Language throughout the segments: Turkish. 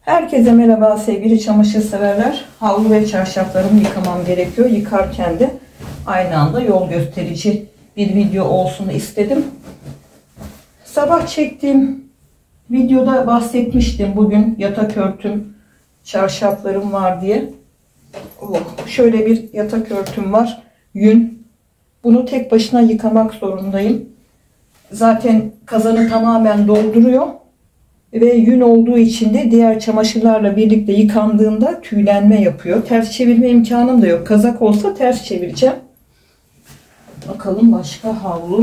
Herkese merhaba sevgili çamaşır severler. Havlu ve çarşaflarımı yıkamam gerekiyor. Yıkarken de aynı anda yol gösterici bir video olsun istedim. Sabah çektiğim videoda bahsetmiştim. Bugün yatak örtüm, çarşaflarım var diye. Şöyle bir yatak örtüm var. Yün. Bunu tek başına yıkamak zorundayım. Zaten kazanı tamamen dolduruyor. Ve yün olduğu için de diğer çamaşırlarla birlikte yıkandığında tüylenme yapıyor. Ters çevirme imkanım da yok. Kazak olsa ters çevireceğim. Bakalım başka havlu.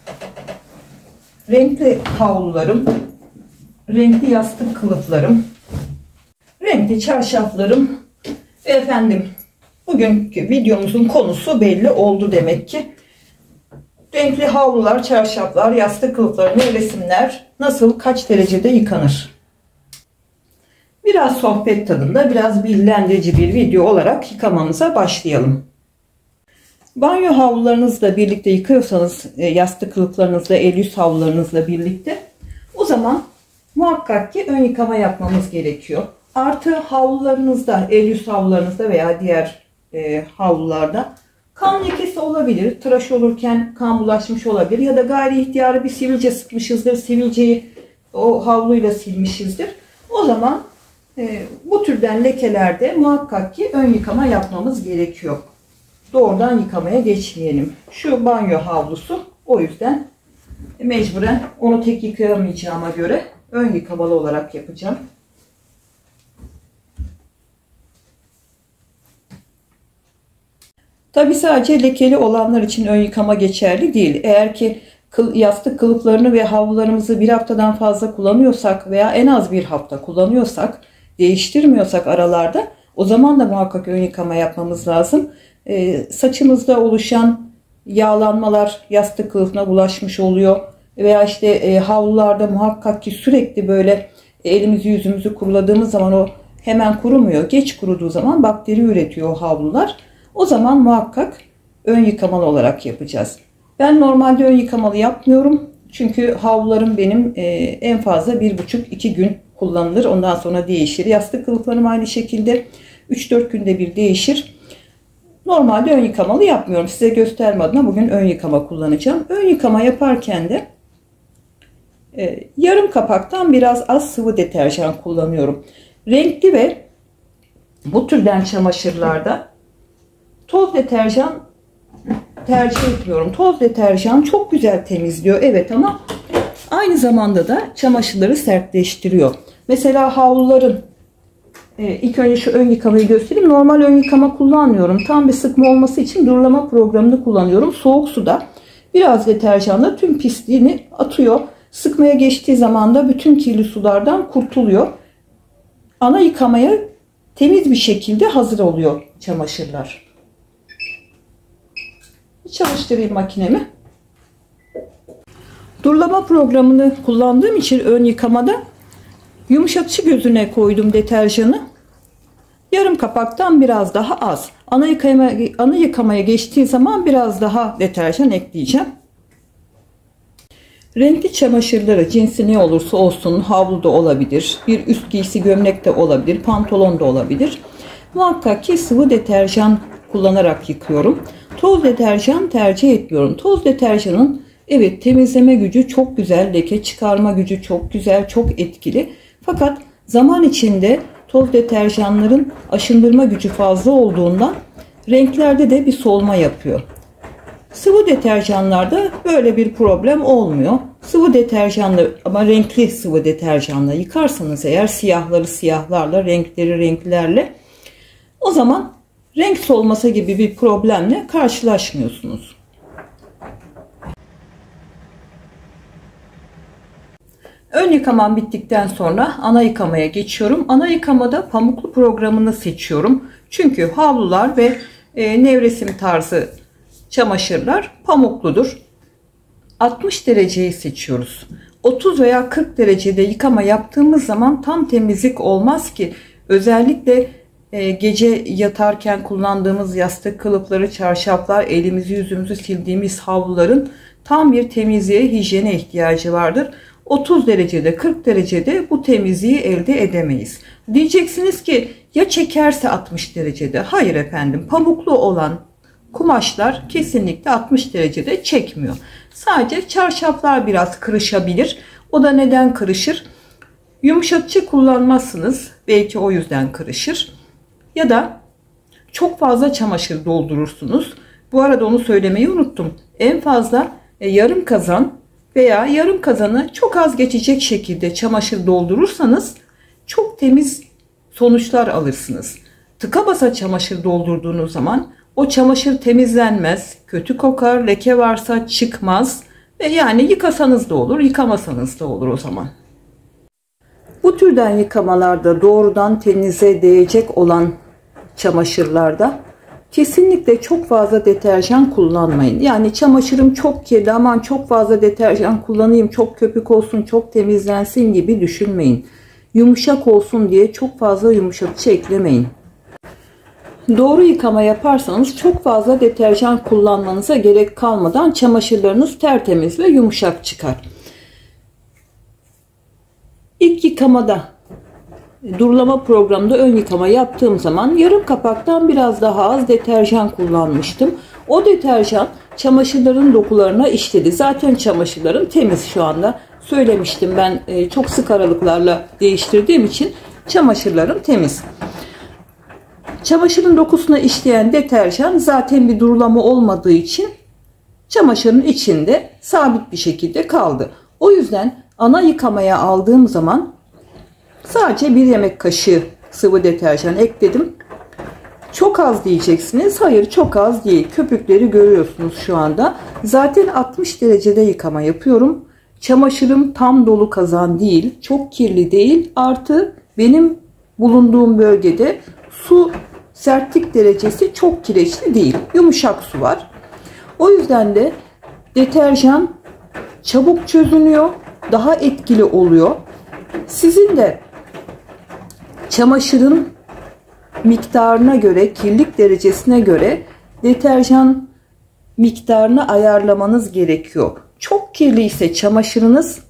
Renkli havlularım. Renkli yastık kılıflarım. Renkli çarşaflarım. Ve efendim bugünkü videomuzun konusu belli oldu demek ki. Renkli havlular, çarşaflar, yastık kılıfları, nevresimler nasıl, kaç derecede yıkanır? Biraz sohbet tadında, biraz bilgilendirici bir video olarak yıkamamıza başlayalım. Banyo havlularınızla birlikte yıkıyorsanız, yastık kılıflarınızla, el yüz havlularınızla birlikte, o zaman muhakkak ki ön yıkama yapmamız gerekiyor. Artı havlularınızda, el yüz havlularınızda veya diğer havlularda kan lekesi olabilir. Tıraş olurken kan bulaşmış olabilir. Ya da gayri ihtiyarı bir sivilce sıkmışızdır. Sivilceyi o havluyla silmişizdir. O zaman bu türden lekelerde muhakkak ki ön yıkama yapmamız gerekiyor. Doğrudan yıkamaya geçmeyelim. Şu banyo havlusu. O yüzden mecburen onu tek yıkayamayacağıma göre ön yıkamalı olarak yapacağım. Tabi sadece lekeli olanlar için ön yıkama geçerli değil. Eğer ki yastık kılıflarını ve havlularımızı bir haftadan fazla kullanıyorsak veya en az bir hafta kullanıyorsak, değiştirmiyorsak aralarda, o zaman da muhakkak ön yıkama yapmamız lazım. Saçımızda oluşan yağlanmalar yastık kılıfına bulaşmış oluyor. Veya işte havlularda muhakkak ki sürekli böyle elimizi yüzümüzü kuruladığımız zaman o hemen kurumuyor. Geç kuruduğu zaman bakteri üretiyor o havlular. O zaman muhakkak ön yıkamalı olarak yapacağız. Ben normalde ön yıkamalı yapmıyorum. Çünkü havlularım benim en fazla 1,5-2 gün kullanılır. Ondan sonra değişir. Yastık kılıflarım aynı şekilde 3-4 günde bir değişir. Normalde ön yıkamalı yapmıyorum. Size gösterme adına bugün ön yıkama kullanacağım. Ön yıkama yaparken de yarım kapaktan biraz az sıvı deterjan kullanıyorum. Renkli ve bu türden çamaşırlarda toz deterjan tercih etmiyorum. Toz deterjan çok güzel temizliyor. Evet, ama aynı zamanda da çamaşırları sertleştiriyor. Mesela havluların ilk önce şu ön yıkamayı göstereyim. Normal ön yıkama kullanmıyorum. Tam bir sıkma olması için durulama programını kullanıyorum. Soğuk suda biraz deterjanla tüm pisliğini atıyor. Sıkmaya geçtiği zaman da bütün kirli sulardan kurtuluyor. Ana yıkamaya temiz bir şekilde hazır oluyor çamaşırlar. Çalıştırayım makinemi. Durulama programını kullandığım için ön yıkamada yumuşatıcı gözüne koydum deterjanı. Yarım kapaktan biraz daha az. Ana yıkamaya geçtiği zaman biraz daha deterjan ekleyeceğim. Renkli çamaşırları cinsi ne olursa olsun, havlu da olabilir, bir üst giysi gömlek de olabilir, pantolon da olabilir. Muhakkak ki sıvı deterjan kullanarak yıkıyorum. Toz deterjan tercih etmiyorum. Toz deterjanın evet temizleme gücü çok güzel, leke çıkarma gücü çok güzel, çok etkili. Fakat zaman içinde toz deterjanların aşındırma gücü fazla olduğundan renklerde de bir solma yapıyor. Sıvı deterjanlarda böyle bir problem olmuyor. Sıvı deterjanla ama renkli sıvı deterjanla yıkarsanız eğer siyahları siyahlarla, renkleri renklerle, o zaman renk solması gibi bir problemle karşılaşmıyorsunuz. Ön yıkamam bittikten sonra ana yıkamaya geçiyorum. Ana yıkamada pamuklu programını seçiyorum. Çünkü havlular ve nevresim tarzı çamaşırlar pamukludur. 60 dereceyi seçiyoruz. 30 veya 40 derecede yıkama yaptığımız zaman tam temizlik olmaz ki. Özellikle gece yatarken kullandığımız yastık kılıfları, çarşaflar, elimizi yüzümüzü sildiğimiz havluların tam bir temizliğe, hijyene ihtiyacı vardır. 30 derecede 40 derecede bu temizliği elde edemeyiz. Diyeceksiniz ki ya çekerse 60 derecede? Hayır efendim, pamuklu olan kumaşlar kesinlikle 60 derecede çekmiyor. Sadece çarşaflar biraz kırışabilir. O da neden kırışır? Yumuşatıcı kullanmazsınız. Belki o yüzden kırışır. Ya da çok fazla çamaşır doldurursunuz. Bu arada onu söylemeyi unuttum. En fazla yarım kazan veya yarım kazanı çok az geçecek şekilde çamaşır doldurursanız çok temiz sonuçlar alırsınız. Tıka basa çamaşır doldurduğunuz zaman o çamaşır temizlenmez, kötü kokar, leke varsa çıkmaz ve yani yıkasanız da olur, yıkamasanız da olur o zaman. Bu türden yıkamalarda doğrudan tenize değecek olan çamaşırlarda kesinlikle çok fazla deterjan kullanmayın. Yani çamaşırım çok kirli, aman çok fazla deterjan kullanayım, çok köpük olsun, çok temizlensin gibi düşünmeyin. Yumuşak olsun diye çok fazla yumuşatıcı eklemeyin. Doğru yıkama yaparsanız çok fazla deterjan kullanmanıza gerek kalmadan çamaşırlarınız tertemiz ve yumuşak çıkar. İlk yıkamada, durulama programında ön yıkama yaptığım zaman yarım kapaktan biraz daha az deterjan kullanmıştım. O deterjan çamaşırların dokularına işledi. Zaten çamaşırlarım temiz şu anda. Söylemiştim, ben çok sık aralıklarla değiştirdiğim için çamaşırlarım temiz. Çamaşırın dokusuna işleyen deterjan zaten bir durulama olmadığı için çamaşırın içinde sabit bir şekilde kaldı. O yüzden ana yıkamaya aldığım zaman sadece 1 yemek kaşığı sıvı deterjan ekledim. Çok az diyeceksiniz. Hayır, çok az değil. Köpükleri görüyorsunuz şu anda. Zaten 60 derecede yıkama yapıyorum. Çamaşırım tam dolu kazan değil. Çok kirli değil. Artı benim bulunduğum bölgede su sertlik derecesi çok kireçli değil. Yumuşak su var. O yüzden de deterjan çabuk çözünüyor. Daha etkili oluyor. Sizin de çamaşırın miktarına göre, kirlilik derecesine göre deterjan miktarını ayarlamanız gerekiyor. Çok kirli ise çamaşırınız,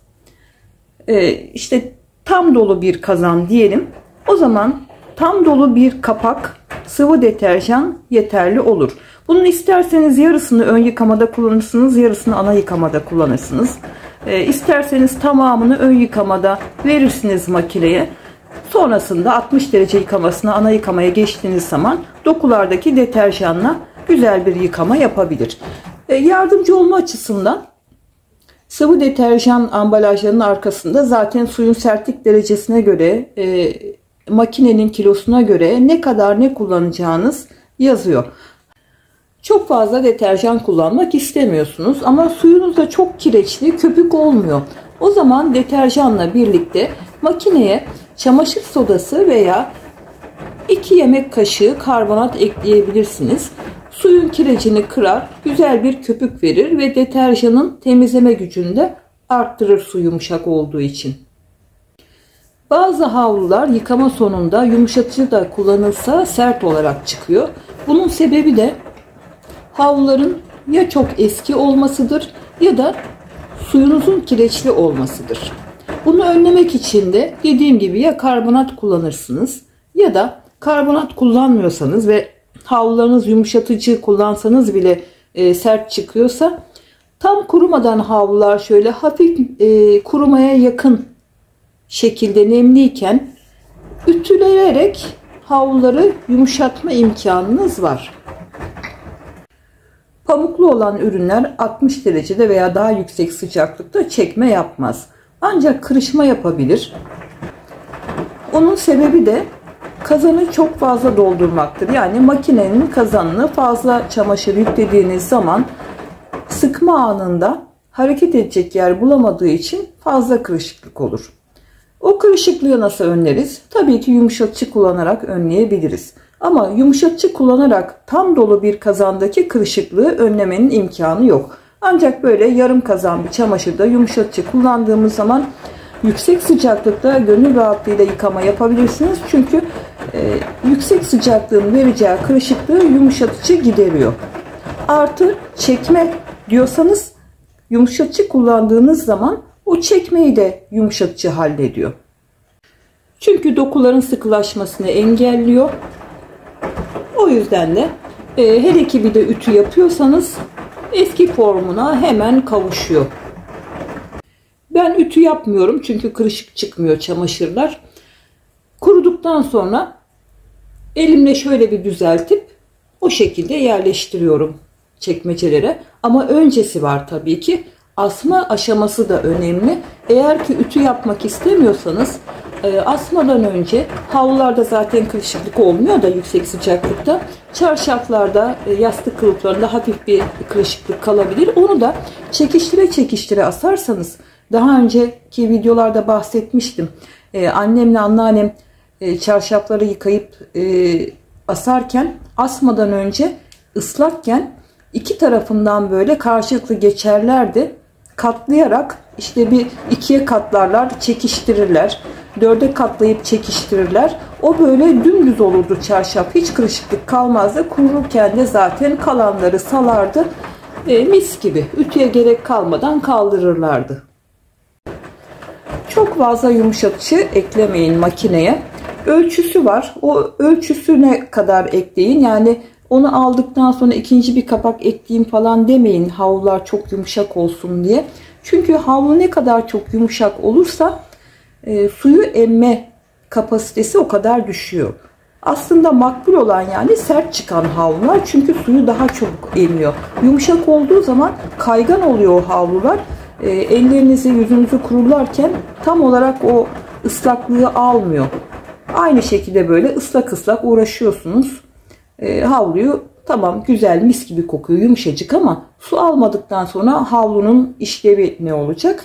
işte tam dolu bir kazan diyelim. O zaman tam dolu bir kapak sıvı deterjan yeterli olur. Bunun isterseniz yarısını ön yıkamada kullanırsınız, yarısını ana yıkamada kullanırsınız. İsterseniz tamamını ön yıkamada verirsiniz makineye. Sonrasında 60 derece yıkamasına, ana yıkamaya geçtiğiniz zaman dokulardaki deterjanla güzel bir yıkama yapabilir. Yardımcı olma açısından sıvı deterjan ambalajlarının arkasında zaten suyun sertlik derecesine göre, makinenin kilosuna göre ne kadar ne kullanacağınız yazıyor. Çok fazla deterjan kullanmak istemiyorsunuz ama suyunuz da çok kireçli, köpük olmuyor. O zaman deterjanla birlikte makineye çamaşır sodası veya 2 yemek kaşığı karbonat ekleyebilirsiniz. Suyun kirecini kırar, güzel bir köpük verir ve deterjanın temizleme gücünü de arttırır su yumuşak olduğu için. Bazı havlular yıkama sonunda yumuşatıcı da kullanılsa sert olarak çıkıyor. Bunun sebebi de havluların ya çok eski olmasıdır ya da suyunuzun kireçli olmasıdır. Bunu önlemek için de dediğim gibi ya karbonat kullanırsınız ya da karbonat kullanmıyorsanız ve havlularınız yumuşatıcı kullansanız bile sert çıkıyorsa tam kurumadan havlular şöyle hafif kurumaya yakın şekilde nemliyken ütüleyerek havluları yumuşatma imkanınız var. Pamuklu olan ürünler 60 derecede veya daha yüksek sıcaklıkta çekme yapmaz. Ancak kırışma yapabilir. Onun sebebi de kazanı çok fazla doldurmaktır. Yani makinenin kazanını fazla çamaşır yüklediğiniz zaman sıkma anında hareket edecek yer bulamadığı için fazla kırışıklık olur. O kırışıklığı nasıl önleriz? Tabii ki yumuşatıcı kullanarak önleyebiliriz. Ama yumuşatıcı kullanarak tam dolu bir kazandaki kırışıklığı önlemenin imkanı yok. Ancak böyle yarım kazan bir çamaşırda yumuşatıcı kullandığımız zaman yüksek sıcaklıkta gönül rahatlığıyla yıkama yapabilirsiniz. Çünkü yüksek sıcaklığın vereceği kırışıklığı yumuşatıcı gideriyor. Artı çekme diyorsanız yumuşatıcı kullandığınız zaman O çekmeyi de yumuşatıcı hallediyor. Çünkü dokuların sıkılaşmasını engelliyor. O yüzden de her iki bir de ütü yapıyorsanız eski formuna hemen kavuşuyor. Ben ütü yapmıyorum çünkü kırışık çıkmıyor çamaşırlar. Kuruduktan sonra elimle şöyle bir düzeltip o şekilde yerleştiriyorum çekmecelere. Ama öncesi var tabii ki. Asma aşaması da önemli. Eğer ki ütü yapmak istemiyorsanız asmadan önce havlularda zaten kırışıklık olmuyor da yüksek sıcaklıkta. Çarşaflarda, yastık kılıflarında hafif bir kırışıklık kalabilir. Onu da çekiştire çekiştire asarsanız, daha önceki videolarda bahsetmiştim. Annemle anneannem çarşafları yıkayıp asarken, asmadan önce ıslakken iki tarafından böyle karşılıklı geçerlerdi. Katlayarak işte bir ikiye katlarlar, çekiştirirler. Dörde katlayıp çekiştirirler. O böyle dümdüz olurdu çarşaf. Hiç kırışıklık kalmazdı. Kururken de zaten kalanları salardı. Mis gibi. Ütüye gerek kalmadan kaldırırlardı. Çok fazla yumuşatıcı eklemeyin makineye. Ölçüsü var. O ölçüsüne kadar ekleyin. Yani onu aldıktan sonra ikinci bir kapak ekleyeyim falan demeyin. Havlular çok yumuşak olsun diye. Çünkü havlu ne kadar çok yumuşak olursa suyu emme kapasitesi o kadar düşüyor. Aslında makbul olan yani sert çıkan havlular, çünkü suyu daha çabuk emiyor. Yumuşak olduğu zaman kaygan oluyor o havlular. Ellerinizi, yüzünüzü kurularken tam olarak o ıslaklığı almıyor. Aynı şekilde böyle ıslak ıslak uğraşıyorsunuz. Havluyu tamam, güzel, mis gibi kokuyor, yumuşacık, ama su almadıktan sonra havlunun işlevi ne olacak?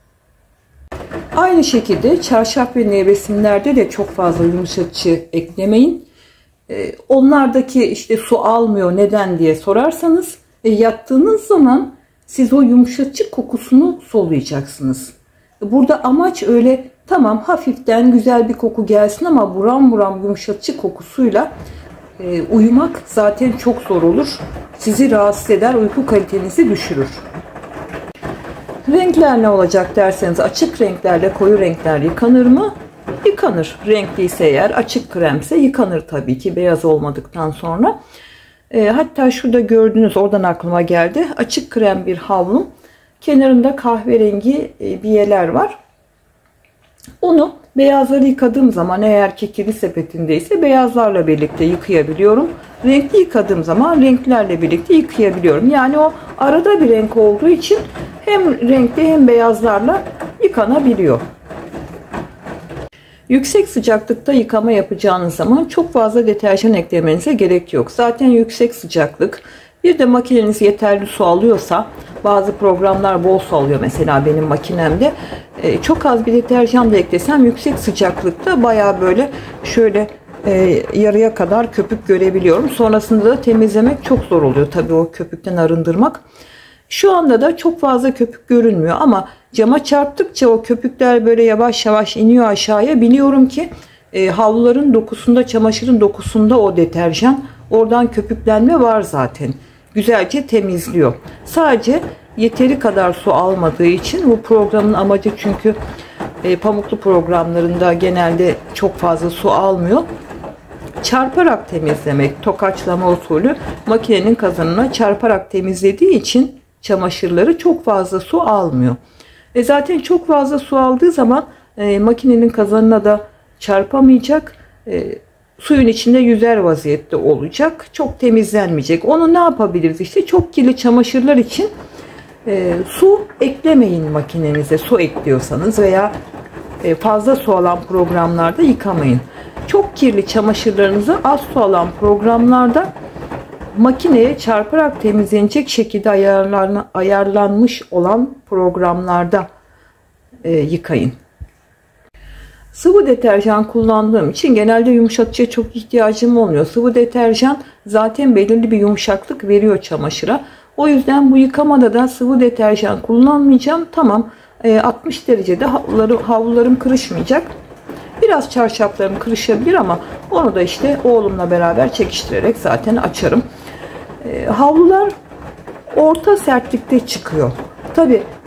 Aynı şekilde çarşaf ve nevresimlerde de çok fazla yumuşatıcı eklemeyin. Onlardaki işte su almıyor, neden diye sorarsanız, yattığınız zaman siz o yumuşatıcı kokusunu soluyacaksınız. Burada amaç öyle tamam hafiften güzel bir koku gelsin ama buram buram yumuşatıcı kokusuyla uyumak zaten çok zor olur. Sizi rahatsız eder, uyku kalitenizi düşürür. Renkler ne olacak derseniz, açık renklerle koyu renkler yıkanır mı? Yıkanır. Renkliyse eğer, açık kremse yıkanır tabii ki, beyaz olmadıktan sonra. Hatta şurada gördüğünüz, oradan aklıma geldi. Açık krem bir havlum. Kenarında kahverengi biyeler var. Onu beyazları yıkadığım zaman, eğer ki kirli sepetindeyse beyazlarla birlikte yıkayabiliyorum. Renkli yıkadığım zaman renklerle birlikte yıkayabiliyorum. Yani o arada bir renk olduğu için hem renkli hem beyazlarla yıkanabiliyor. Yüksek sıcaklıkta yıkama yapacağınız zaman çok fazla deterjan eklemenize gerek yok. Zaten yüksek sıcaklık, bir de makineniz yeterli su alıyorsa, bazı programlar bol su alıyor mesela benim makinemde, çok az bir deterjan da eklesem yüksek sıcaklıkta baya böyle şöyle yarıya kadar köpük görebiliyorum. Sonrasında da temizlemek çok zor oluyor tabii, o köpükten arındırmak. Şu anda da çok fazla köpük görünmüyor ama cama çarptıkça o köpükler böyle yavaş yavaş iniyor aşağıya. Biliyorum ki havluların dokusunda, çamaşırın dokusunda o deterjan, oradan köpüklenme var zaten. Güzelce temizliyor. Sadece yeteri kadar su almadığı için, bu programın amacı, çünkü pamuklu programlarında genelde çok fazla su almıyor. Çarparak temizlemek, tokaçlama usulü, makinenin kazanına çarparak temizlediği için çamaşırları çok fazla su almıyor. Zaten çok fazla su aldığı zaman makinenin kazanına da çarpamayacak. Suyun içinde yüzer vaziyette olacak. Çok temizlenmeyecek. Onu ne yapabiliriz? İşte çok kirli çamaşırlar için su eklemeyin makinenize. Su ekliyorsanız veya fazla su alan programlarda yıkamayın. Çok kirli çamaşırlarınızı az su alan programlarda makineye çarparak temizlenecek şekilde ayarlanmış olan programlarda yıkayın. Sıvı deterjan kullandığım için genelde yumuşatıcıya çok ihtiyacım olmuyor. Sıvı deterjan zaten belirli bir yumuşaklık veriyor çamaşıra. O yüzden bu yıkamada da sıvı deterjan kullanmayacağım. Tamam, 60 derecede havlularım kırışmayacak. Biraz çarşaflarım kırışabilir ama onu da işte oğlumla beraber çekiştirerek zaten açarım. Havlular orta sertlikte çıkıyor. Tabi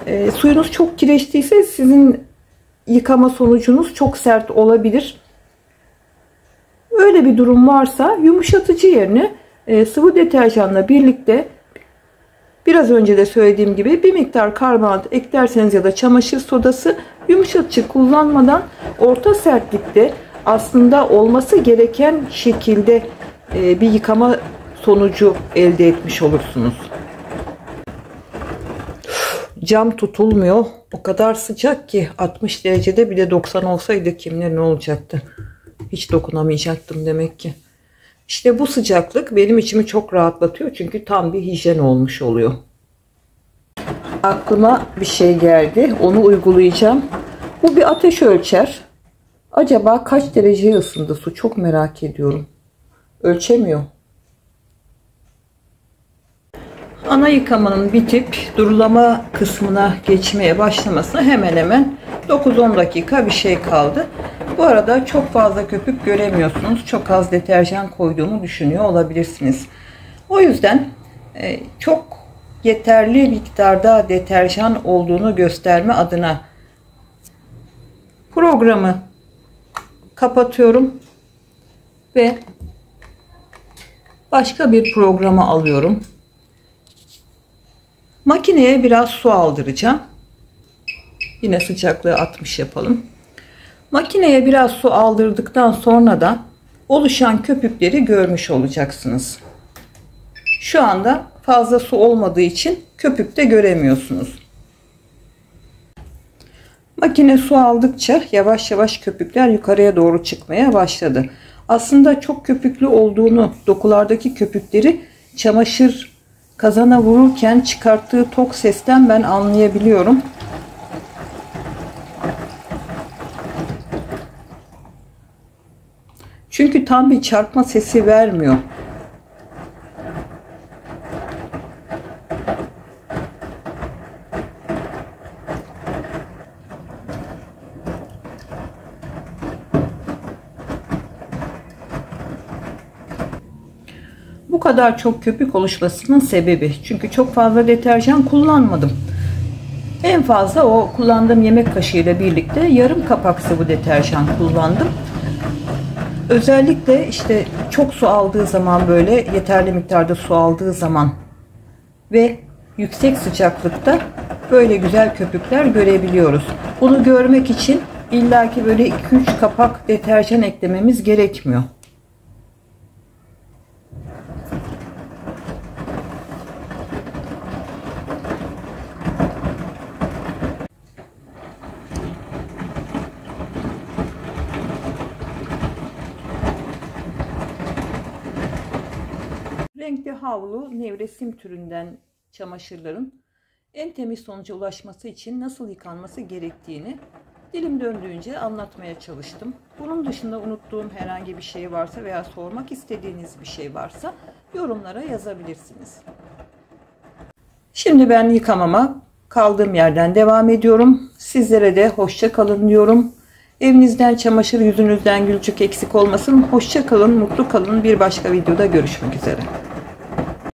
Suyunuz çok kireçliyse sizin yıkama sonucunuz çok sert olabilir. Öyle bir durum varsa yumuşatıcı yerine sıvı deterjanla birlikte biraz önce de söylediğim gibi bir miktar karbonat eklerseniz ya da çamaşır sodası, yumuşatıcı kullanmadan orta sertlikte aslında olması gereken şekilde bir yıkama sonucu elde etmiş olursunuz. Cam tutulmuyor. O kadar sıcak ki 60 derecede, bir de 90 olsaydı kim bilir ne olacaktı. Hiç dokunamayacaktım demek ki. İşte bu sıcaklık benim içimi çok rahatlatıyor. Çünkü tam bir hijyen olmuş oluyor. Aklıma bir şey geldi. Onu uygulayacağım. Bu bir ateş ölçer. Acaba kaç dereceye ısındı su? Çok merak ediyorum. Ölçemiyor. Ana yıkamanın bitip durulama kısmına geçmeye başlamasına hemen hemen 9-10 dakika bir şey kaldı. Bu arada çok fazla köpük göremiyorsunuz. Çok az deterjan koyduğumu düşünüyor olabilirsiniz. O yüzden çok yeterli miktarda deterjan olduğunu gösterme adına programı kapatıyorum ve başka bir programa alıyorum. Makineye biraz su aldıracağım. Yine sıcaklığı 60 yapalım. Makineye biraz su aldırdıktan sonra da oluşan köpükleri görmüş olacaksınız. Şu anda fazla su olmadığı için köpük de göremiyorsunuz. Makine su aldıkça yavaş yavaş köpükler yukarıya doğru çıkmaya başladı. Aslında çok köpüklü olduğunu, dokulardaki köpükleri çamaşır kazana vururken çıkarttığı tok sesten ben anlayabiliyorum. Çünkü tam bir çarpma sesi vermiyor. Bu kadar çok köpük oluşmasının sebebi, çünkü çok fazla deterjan kullanmadım. En fazla o kullandığım yemek kaşığıyla birlikte yarım kapak sıvı deterjan kullandım. Özellikle işte çok su aldığı zaman, böyle yeterli miktarda su aldığı zaman ve yüksek sıcaklıkta böyle güzel köpükler görebiliyoruz. Bunu görmek için illaki böyle 2-3 kapak deterjan eklememiz gerekmiyor. Renkli havlu, nevresim türünden çamaşırların en temiz sonuca ulaşması için nasıl yıkanması gerektiğini dilim döndüğünce anlatmaya çalıştım. Bunun dışında unuttuğum herhangi bir şey varsa veya sormak istediğiniz bir şey varsa yorumlara yazabilirsiniz. Şimdi ben yıkamama kaldığım yerden devam ediyorum. Sizlere de hoşça kalın diyorum. Evinizden çamaşır, yüzünüzden gülücük eksik olmasın. Hoşça kalın, mutlu kalın. Bir başka videoda görüşmek üzere.